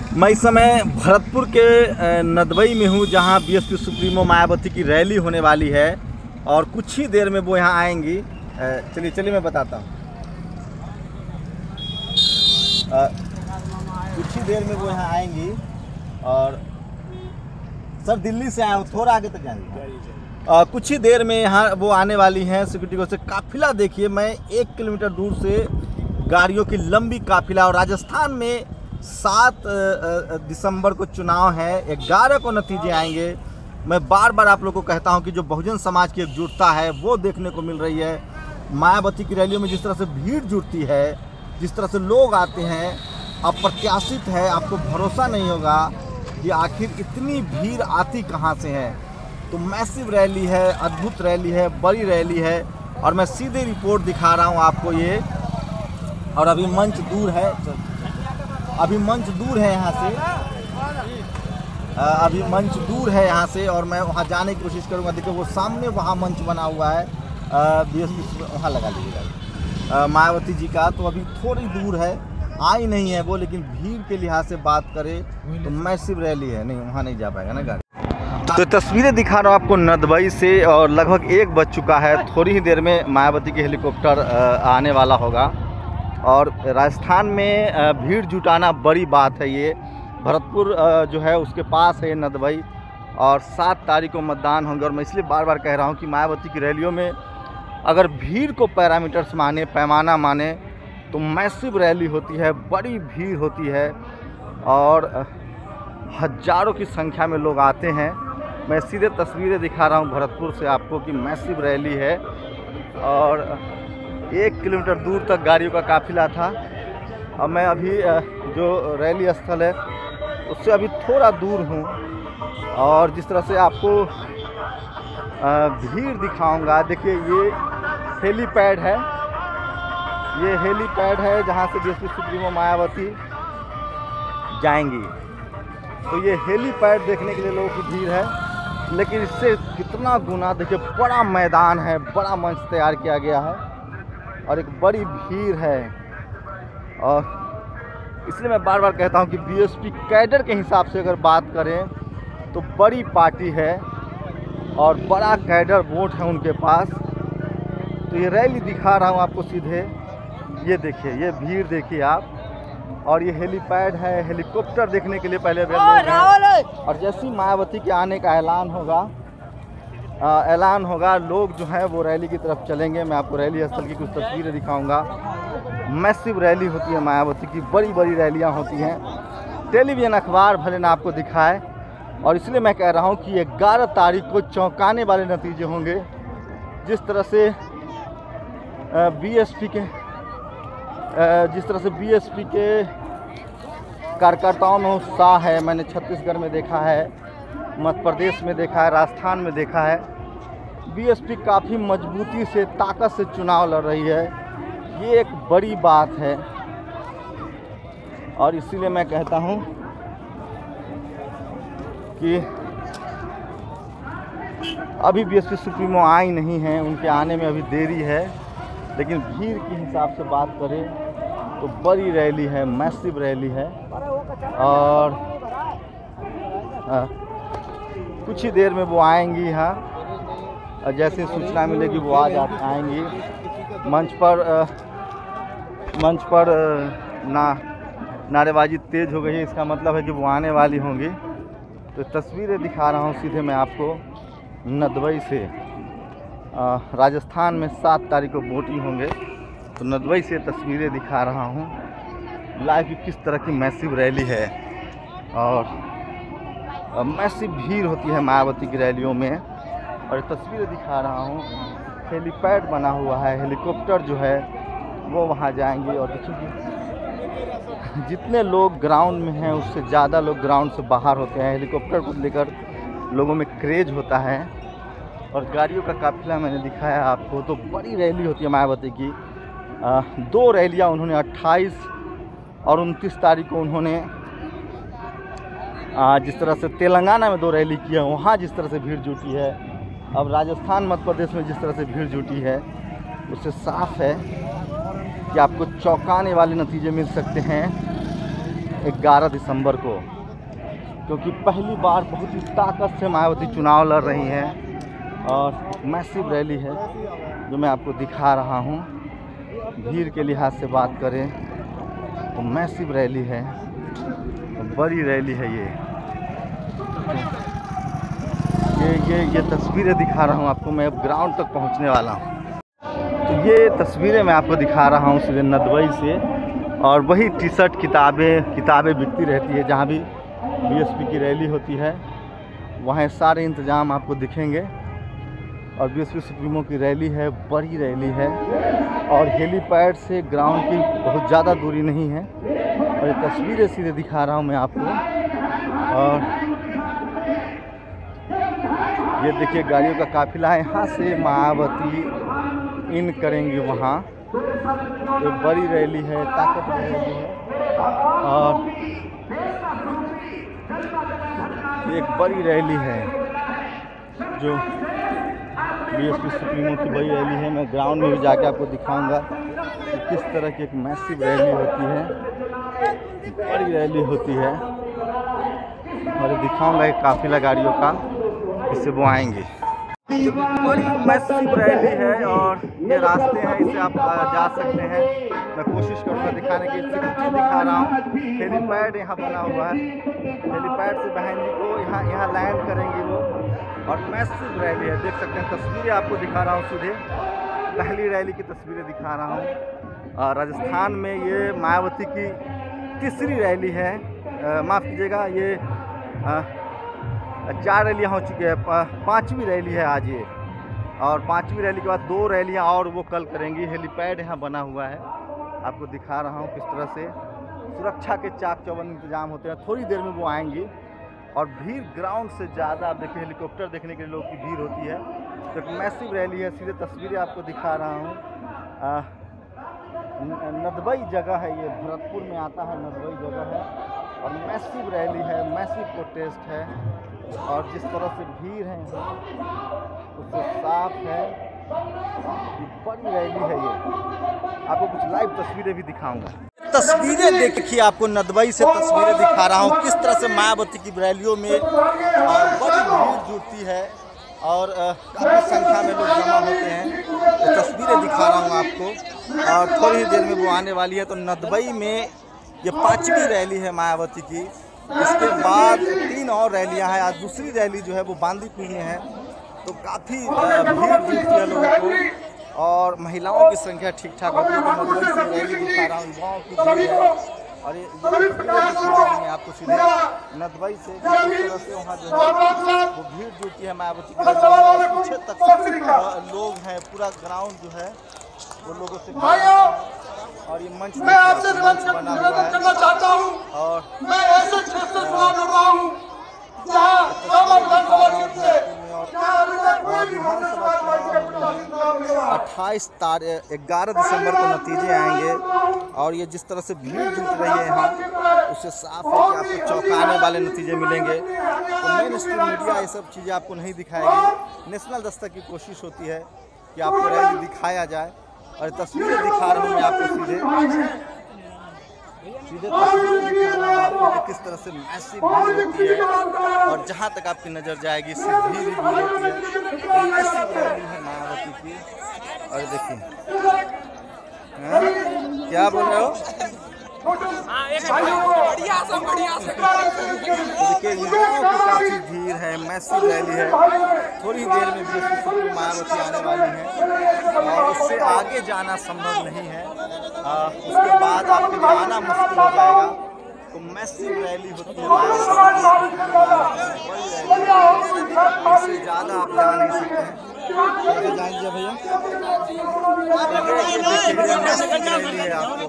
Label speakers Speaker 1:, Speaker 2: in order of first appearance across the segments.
Speaker 1: मैं इस समय भरतपुर के नदबई में हूँ, जहाँ बीएसपी सुप्रीमो मायावती की रैली होने वाली है और कुछ ही देर में वो यहाँ आएंगी। चलिए चलिए मैं बताता हूँ। कुछ ही देर में वो यहाँ आएंगी और सर दिल्ली से आया हूँ, थोड़ा आगे तक जाएंगे। कुछ ही देर में यहाँ वो आने वाली हैं। सिक्योरिटी को से काफिला देखिए, मैं 1 किलोमीटर दूर से गाड़ियों की लंबी काफिला। और राजस्थान में 7 दिसंबर को चुनाव है, 11 को नतीजे आएंगे। मैं बार बार आप लोगों को कहता हूं कि जो बहुजन समाज की एकजुटता है वो देखने को मिल रही है। मायावती की रैलियों में जिस तरह से भीड़ जुटती है, जिस तरह से लोग आते हैं, अप्रत्याशित है। आपको भरोसा नहीं होगा कि आखिर इतनी भीड़ आती कहाँ से है। तो मैसिव रैली है, अद्भुत रैली है, बड़ी रैली है और मैं सीधे रिपोर्ट दिखा रहा हूँ आपको ये। और अभी मंच दूर है, अभी मंच दूर है यहाँ से, अभी मंच दूर है यहाँ से और मैं वहाँ जाने की कोशिश करूँगा। देखिए वो सामने वहाँ मंच बना हुआ है, बीएसपी वहाँ लगा लीजिएगा मायावती जी का। तो अभी थोड़ी दूर है, आई नहीं है वो, लेकिन भीड़ के लिहाज से बात करें तो मैसिव रैली है, नहीं वहाँ नहीं जा पाएगा ना गाड़ी। तो तस्वीरें दिखा रहा हूँ आपको नदबई से और लगभग 1 बज चुका है। थोड़ी ही देर में मायावती की हेलीकॉप्टर आने वाला होगा। और राजस्थान में भीड़ जुटाना बड़ी बात है। ये भरतपुर जो है उसके पास है नदबई और 7 तारीख को मतदान होंगे। और मैं इसलिए बार बार कह रहा हूँ कि मायावती की रैलियों में अगर भीड़ को पैरामीटर्स माने, पैमाना माने, तो मैसिव रैली होती है, बड़ी भीड़ होती है और हज़ारों की संख्या में लोग आते हैं। मैं सीधे तस्वीरें दिखा रहा हूँ भरतपुर से आपको कि मैसिव रैली है और 1 किलोमीटर दूर तक गाड़ियों का काफिला था। और मैं अभी जो रैली स्थल है उससे अभी थोड़ा दूर हूँ और जिस तरह से आपको भीड़ दिखाऊंगा। देखिए ये हेलीपैड है, ये हेलीपैड है जहाँ से बीएसपी सुप्रीमो मायावती जाएंगी। तो ये हेलीपैड देखने के लिए लोगों की भीड़ है, लेकिन इससे कितना गुना देखिए बड़ा मैदान है, बड़ा मंच तैयार किया गया है और एक बड़ी भीड़ है। और इसलिए मैं बार बार कहता हूं कि बीएसपी कैडर के हिसाब से अगर बात करें तो बड़ी पार्टी है और बड़ा कैडर वोट है उनके पास। तो ये रैली दिखा रहा हूं आपको सीधे, ये देखिए, ये भीड़ देखिए आप। और ये हेलीपैड है, हेलीकॉप्टर देखने के लिए पहले और जैसे ही मायावती के आने का ऐलान होगा लोग जो है वो रैली की तरफ चलेंगे। मैं आपको रैली स्थल की कुछ तस्वीरें दिखाऊंगा। मैसिव रैली होती है मायावती की, बड़ी बड़ी रैलियां होती हैं। टेलीविज़न अखबार भले ना आपको दिखाए। और इसलिए मैं कह रहा हूं कि 11 तारीख को चौंकाने वाले नतीजे होंगे। जिस तरह से बीएसपी के कार्यकर्ताओं में उत्साह है, मैंने छत्तीसगढ़ में देखा है, मध्य प्रदेश में देखा है, राजस्थान में देखा है। बीएसपी काफ़ी मजबूती से, ताकत से चुनाव लड़ रही है। ये एक बड़ी बात है और इसीलिए मैं कहता हूं कि अभी बीएसपी सुप्रीमो आई नहीं है, उनके आने में अभी देरी है। लेकिन भीड़ के हिसाब से बात करें तो बड़ी रैली है, मैसिव रैली है। और कुछ ही देर में वो आएंगी यहाँ और जैसे सूचना मिलेगी वो आएंगी। मंच पर नारेबाजी तेज़ हो गई है, इसका मतलब है कि वो आने वाली होंगी। तो तस्वीरें दिखा रहा हूँ सीधे मैं आपको नदबई से। राजस्थान में 7 तारीख को वोटिंग होंगे, तो नदबई से तस्वीरें दिखा रहा हूँ लाइव की किस तरह की मैसिव रैली है। और मैसिव भीड़ होती है मायावती की रैलियों में। और तस्वीरें दिखा रहा हूँ, हेलीपैड बना हुआ है, हेलीकॉप्टर जो है वो वहाँ जाएंगे। और देखिए जितने लोग ग्राउंड में हैं उससे ज़्यादा लोग ग्राउंड से बाहर होते हैं। हेलीकॉप्टर को लेकर लोगों में क्रेज होता है। और गाड़ियों का काफिला मैंने दिखाया आपको। तो बड़ी रैली होती है मायावती की। 2 रैलियाँ उन्होंने 28 और 29 तारीख को उन्होंने जिस तरह से तेलंगाना में 2 रैली किया, वहाँ जिस तरह से भीड़ जुटी है, अब राजस्थान मध्य प्रदेश में जिस तरह से भीड़ जुटी है, उससे साफ है कि आपको चौंकाने वाले नतीजे मिल सकते हैं। 11 दिसंबर को, क्योंकि पहली बार बहुत ही ताकत से मायावती चुनाव लड़ रही हैं और मैसिव रैली है जो मैं आपको दिखा रहा हूँ। भीड़ के लिहाज से बात करें तो मैसिव रैली है, बड़ी रैली है ये तस्वीरें दिखा रहा हूँ आपको। मैं अब ग्राउंड तक पहुँचने वाला हूँ, तो ये तस्वीरें मैं आपको दिखा रहा हूँ सीधे नदबई से। और वही टी शर्ट किताबें बिकती रहती है। जहाँ भी बीएसपी की रैली होती है वहाँ सारे इंतज़ाम आपको दिखेंगे। और बीएसपी सुप्रीमो की रैली है, बड़ी रैली है और हेलीपैड से ग्राउंड की बहुत ज़्यादा दूरी नहीं है। और ये तस्वीरें सीधे दिखा रहा हूँ मैं आपको। और ये देखिए गाड़ियों का काफिला है, यहाँ से मायावती इन करेंगी वहाँ। तो बड़ी रैली है, ताकतवर रैली है और एक बड़ी रैली है जो बीएसपी सुप्रीमो की बड़ी रैली है। मैं ग्राउंड में भी जाके आपको दिखाऊंगा कि किस तरह की एक मैसिव रैली होती है, बड़ी रैली होती है। और दिखाऊंगा एक काफिला गाड़ियों का, इससे वो आएंगे। बड़ी मैसिव रैली है और ये रास्ते हैं, इससे आप जा सकते हैं। मैं कोशिश करूँगा दिखाने की, सिक्योरिटी दिखा रहा हूँ। हेलीपैड यहाँ बना हुआ है, हेलीपैड से बहन जी को यहाँ लैंड करेंगी वो। और मैसिव रैली है, देख सकते हैं। तस्वीरें आपको दिखा रहा हूँ सीधे, पहली रैली की तस्वीरें दिखा रहा हूँ। राजस्थान में ये मायावती की तीसरी रैली है, माफ़ कीजिएगा, ये 4 रैलियाँ हो चुकी है, 5वीं रैली है आज ये। और 5वीं रैली के बाद 2 रैलियाँ और वो कल करेंगी। हेलीपैड यहाँ बना हुआ है, आपको दिखा रहा हूँ किस तरह से सुरक्षा के चाक चौबंद इंतजाम होते हैं। थोड़ी देर में वो आएंगी और भीड़ ग्राउंड से ज़्यादा, आप देखिए हेलीकॉप्टर देखने के लिए लोग की भीड़ होती है। तो एक मैसिव रैली है, सीधे तस्वीरें आपको दिखा रहा हूँ। नदबई जगह है, ये भरतपुर में आता है, नदबई जगह है। और मैसिव रैली है, मैसिव प्रोटेस्ट है। और जिस तरह से भीड़ है उससे साफ है, बड़ी रैली है ये। आपको कुछ लाइव तस्वीरें भी दिखाऊंगा। तस्वीरें देखिए, आपको नदबई से तस्वीरें दिखा रहा हूँ किस तरह से मायावती की रैलियों में बड़ी भीड़ जुटती है और काफ़ी संख्या में लोग जमा होते हैं। तो तस्वीरें दिखा रहा हूँ आपको और थोड़ी ही देर में वो आने वाली है। तो नदबई में ये 5वीं रैली है मायावती की। इसके बाद 3 और रैलियां हैं। आज दूसरी रैली जो है वो बांदीपुर में है। तो काफ़ी भीड़ जुटती है लोगों को और महिलाओं की संख्या ठीक ठाक होती है। तो नदबई से रैली दिखा रहा हूँ, युवाओं की भीड़ है। और ये आपको सीधे नदबई से किस तरह से वहाँ जो है वो भीड़ जुटती है मायावती की। पीछे तक लोग हैं, पूरा ग्राउंड जो है वो लोगों से और ये मंच
Speaker 2: मैं आपसे निवेदन करना चाहता हूँ और मैं ऐसे क्षेत्र से चुनाव लड़ रहा हूँ जहाँ विधानसभा क्षेत्र से
Speaker 1: 11 दिसंबर को नतीजे आएंगे। और ये जिस तरह से भीड़ जुट रही है यहाँ, उससे साफ है कि आपको चौंकाने वाले नतीजे मिलेंगे। तो मेन स्ट्रीम मीडिया ये सब चीज़ें आपको नहीं दिखाएगी। नेशनल दस्तक की कोशिश होती है कि आपको रैली दिखाया जाए। और तस्वीरें दिखा रहा हूँ मैं आपको सीधे तस्वीरें दिखा रहा हूँ कि किस तरह से मैसिव भीड़ होती है। और जहाँ तक आपकी नज़र जाएगी सिर्फ भीड़ ही भीड़ होती है। मैसिव रैली है मायावती की। और देखिए क्या बोल रहे हो, देखिए युवाओं की काफ़ी भीड़ है, मैसिव रैली है। थोड़ी देर में बीएसपी सुप्रीमो मायावती आने वाली है और उससे आगे जाना संभव नहीं है। उसके बाद आपके लिए आना मुश्किल हो जाएगा। तो मैसिव रैली होती है, इससे ज़्यादा आप जा नहीं सकते हैं। कैसे जाएंगे भैया, रैली है आपको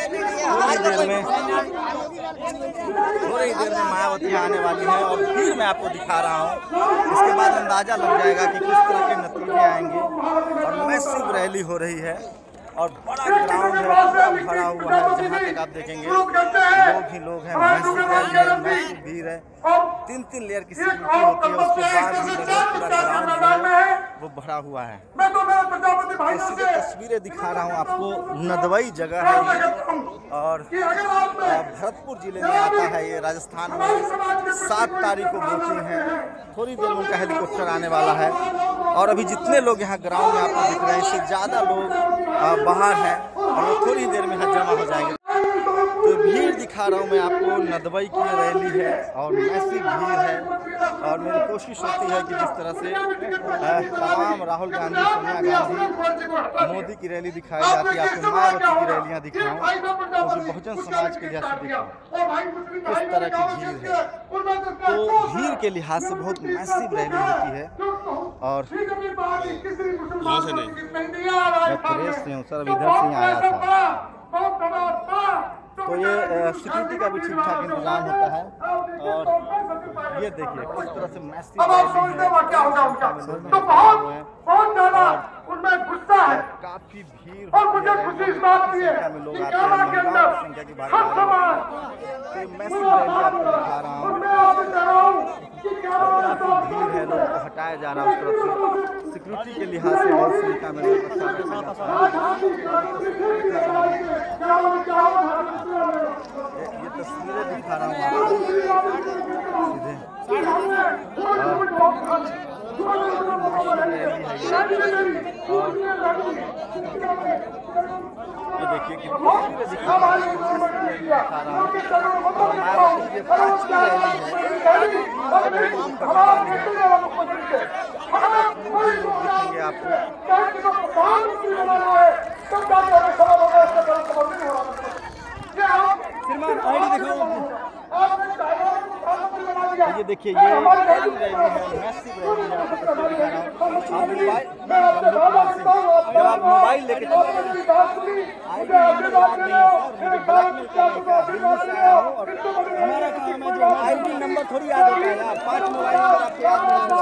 Speaker 1: थोड़ी देर में मायावती आने वाली है और फिर मैं आपको दिखा रहा हूँ। इसके बाद अंदाज़ा लग जाएगा कि किस तरह के नतीजे आएंगे। और मैसिव रैली हो रही है और बड़ा ग्राउंड है, पूरा भरा हुआ है। जहाँ तक आप देखेंगे लोग ही लोग हैं, मैसिव रैली है, मैसिव भीड़ है। 3-3 लेयर की सिक्योरिटी होती है, उसके बाद भी पूरा ग्राउंड है वो भरा हुआ है।
Speaker 2: मैं तो मेरे प्रजापति भाइयों
Speaker 1: ऐसी
Speaker 2: से
Speaker 1: तस्वीरें दिखा रहा हूँ आपको। नदवई जगह है ये और भरतपुर जिले में आता है ये, राजस्थान में। 7 तारीख को वोटिंग है, थोड़ी देर में उनका हेलीकॉप्टर आने वाला है। और अभी जितने लोग यहाँ ग्राउंड में आपको दिख रहे हैं, इससे ज़्यादा लोग बाहर हैं और वो थोड़ी देर में यहाँ जमा हो जाएंगे। तो भीड़ दिखा रहा हूँ मैं आपको। नदवई की रैली है और मैसिव भीड़ है और मेरी कोशिश होती है कि जिस तरह से तमाम राहुल गांधी, सोनिया गांधी, मोदी की रैली दिखाई जाती है, आपको मायावती की रैलियाँ दिखाऊँ, क्योंकि बहुजन समाज के जैसे दिखाऊँ किस तरह की भीड़ है। तो भीड़ के लिहाज से बहुत मैसिव रैली होती है। और
Speaker 3: यहाँ से नहीं,
Speaker 1: मैं प्रेस से हूँ सर, इधर से ही आया था। तो ये सिक्योरिटी का भी ठीक ठाक इंतजाम होता है। और ये देखिए किस तरह से मैसिव काफी भीड़
Speaker 2: और मुझे खुशी इस बात की है
Speaker 1: लोग
Speaker 2: कि
Speaker 1: आते
Speaker 2: काबा के
Speaker 1: हैं,
Speaker 2: अंदर
Speaker 1: संख्या की
Speaker 2: सब समान।
Speaker 1: तो मैसिव रैली आपको दिखा रहा हूँ।
Speaker 2: मैं आपसे कह रहा हूँ कि
Speaker 1: काफी भीड़ है, लोगों को हटाया जा रहा है उस तरफ से। सिक्योरिटी के लिहाज से बहुत संख्या में लोग ये तस्वीरें दिखा रहा हूँ आपको ये देखिए कि तस्वीरें दिखा रहा हूँ। ये देखिए ये रैली है, मैसिव रैली है। जब आप मोबाइल लेके ब्लैकमेल करने का दिल्ली से आया हूँ और हमारा काम है, जो ID नंबर थोड़ी याद होता है यार, 5 मोबाइल नंबर आपके याद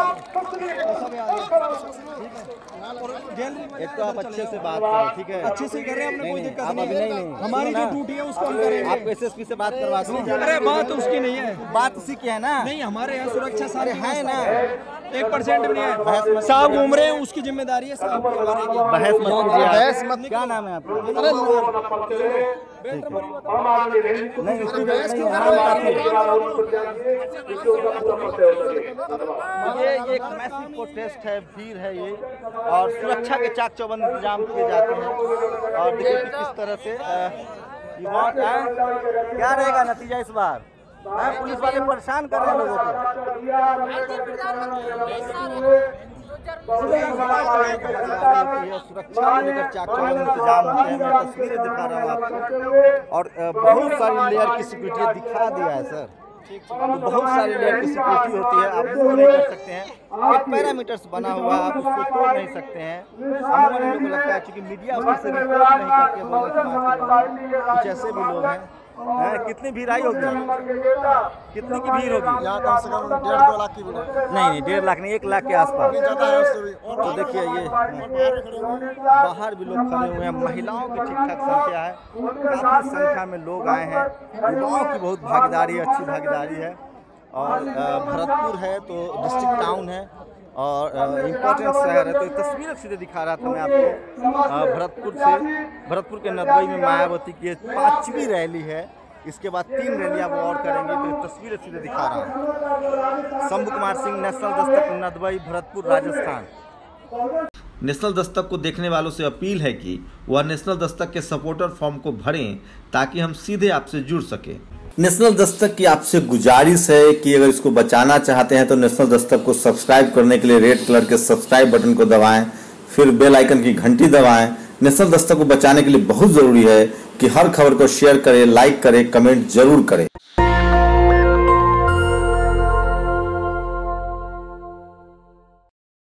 Speaker 1: नहीं। एक तो आप अच्छे से बात करो, ठीक है?
Speaker 4: अच्छे से कर रहे हैं, हमने कोई दिक्कत
Speaker 1: आप अभी नहीं
Speaker 4: हमारी जो ड्यूटी है उसको हम करेंगे।
Speaker 1: आप SSP से बात करवा दीजिए।
Speaker 4: अरे बात उसकी नहीं है,
Speaker 1: बात उसी की है ना।
Speaker 4: नहीं हमारे यहाँ सुरक्षा
Speaker 1: अरे है ना,
Speaker 4: 1% भी नहीं है। साहब घूम रहे हैं, उसकी जिम्मेदारी है साहब की, हमारे की।
Speaker 1: बहस मत कीजिए, बहस मत। क्या नाम है आपका? नहीं उसकी बहस नहीं है। ये एक मैसिव प्रोटेस्ट है, भीड़ है ये, और सुरक्षा के चाक चौबंद इंतजाम किए जाते हैं। और देखिए कि किस तरह से युवाओं का क्या रहेगा नतीजा इस बार। पुलिस वाले परेशान कर रहे हैं लोगों को। सुरक्षा को लेकर चाक चौबंद इंतजाम होते हैं। मैं तस्वीरें दिखा रहा हूँ आपको और बहुत सारी लेयर की सिक्योरिटी दिखा दिया है सर। तो बहुत सारी लेयर की सिक्योरिटी होती है, आप मूव नहीं कर सकते हैं। एक पैरामीटर्स बना हुआ है, आप उसको तोड़ नहीं सकते हैं। हमारे लोगों को लगता है क्योंकि मीडिया उससे रिपोर्ट नहीं करती है, कुछ ऐसे भी लोग हैं। कितनी भीड़ आई होगी, कितनी की भीड़ होगी?
Speaker 4: यहाँ कम से कम 1.5-2 लाख की भीड़ है।
Speaker 1: नहीं 1.5 लाख नहीं, 1 लाख के आसपास। तो देखिए ये बाहर भी लोग खड़े हुए हैं, महिलाओं की ठीक ठाक संख्या है, काफ़ी संख्या में लोग आए हैं। युवाओं की बहुत भागीदारी है, अच्छी भागीदारी है। और भरतपुर है तो डिस्ट्रिक्ट टाउन है और इम्पोर्टेंट शहर है। तो तस्वीरें सीधे दिखा रहा था मैं आपको भरतपुर के नदवई में मायावती की 5वीं रैली है। इसके बाद 3 रैलियाँ वो और करेंगे। तो तस्वीरें सीधे दिखा रहा हूँ। शंभू कुमार सिंह, नेशनल दस्तक, नदवई, भरतपुर, राजस्थान। नेशनल दस्तक को देखने वालों से अपील है कि वह नेशनल दस्तक के सपोर्टर फॉर्म को भरें ताकि हम सीधे आपसे जुड़ सके। नेशनल दस्तक की आपसे गुजारिश है कि अगर इसको बचाना चाहते हैं तो नेशनल दस्तक को सब्सक्राइब करने के लिए रेड कलर के सब्सक्राइब बटन को दबाएं, फिर बेल आइकन की घंटी दबाएं। नेशनल दस्तक को बचाने के लिए बहुत जरूरी है कि हर खबर को शेयर करें, लाइक करें, कमेंट जरूर करें।